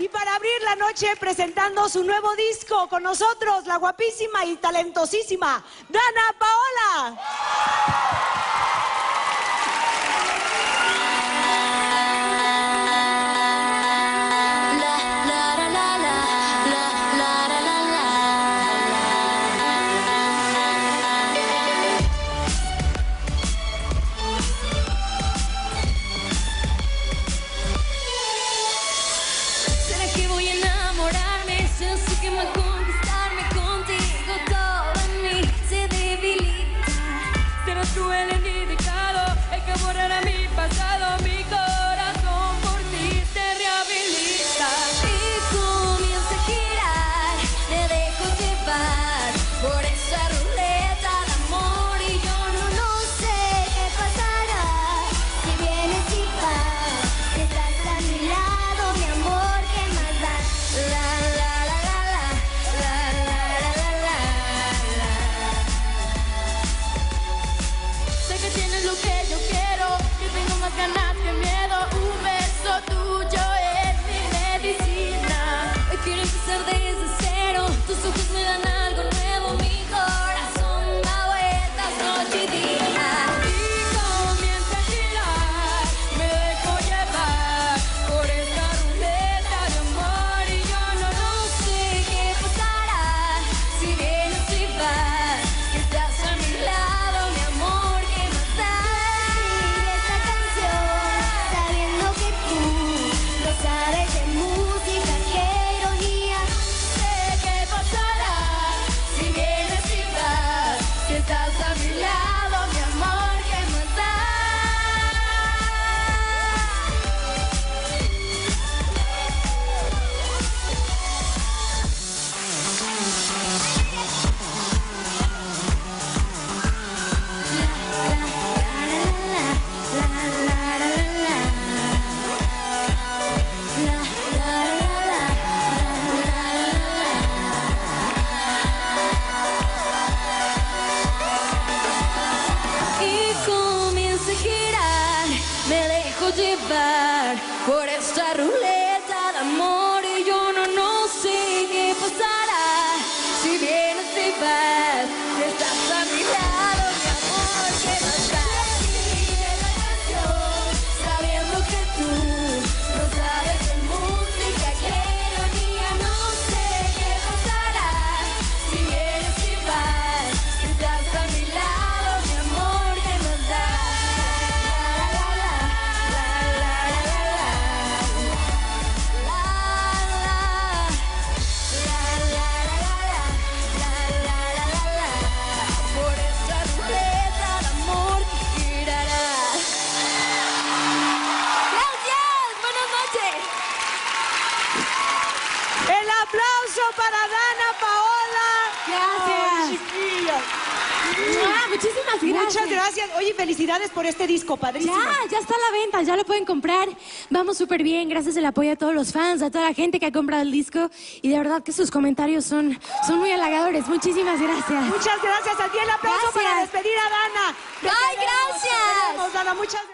Y para abrir la noche presentando su nuevo disco con nosotros, la guapísima y talentosísima Dana Paola. Tú el indicado, el que borrará mi pasado, mi corazón por ti te rehabilita. Y comienza a girar, me dejo llevar por esa ruleta de amor y yo no sé qué pasará. Si vienes y vas, si estás a mi lado, mi amor, ¿qué más da? La la la la la, la la la la la. Sé que tienes lo que yo quiero, que tengo más ganas que miedo. Un beso tuyo es mi medicina. Hoy quiero empezar desde cero, tus ojos me dan algo nuevo, mi corazón da vueltas noche y día. Y comienza a girar, me dejo llevar por esta ruleta de amor y yo No sé qué pasará, si vienes y vas, que estás a mi lado, mi amor, ¿qué más da? Escribí esta canción, sabiendo que tú no sabes de música, qué ironía. sé qué pasará si vienes y vas, que estás a mi lado, mi amor, ¿qué más da? Y comienza a girar, me dejo llevar por esta ruleta de amor y yo no sé qué pasará. Si vienes y vas, si estás a mi lado, mi amor, ¿qué más da? Escribí la canción, sabiendo que tú no sabes de música, qué ironía. No sé qué pasará si vienes y vas, si estás a mi lado, mi amor, ¿qué más da? La la la la la la por esta ruleta de amor que girará. Gracias, buenas noches. El aplauso para Dana Paola. Gracias. Ay, chiquillos. Muchísimas gracias. Muchas gracias. Oye, felicidades por este disco, padrísimo. Ya está a la venta, ya lo pueden comprar. Vamos súper bien, gracias al apoyo a todos los fans, a toda la gente que ha comprado el disco. Y de verdad que sus comentarios son muy halagadores. Muchísimas gracias. Muchas gracias a ti. El aplauso Gracias. para despedir a Dana. Te Ay, queremos, gracias. te queremos, Dana. Muchas gracias.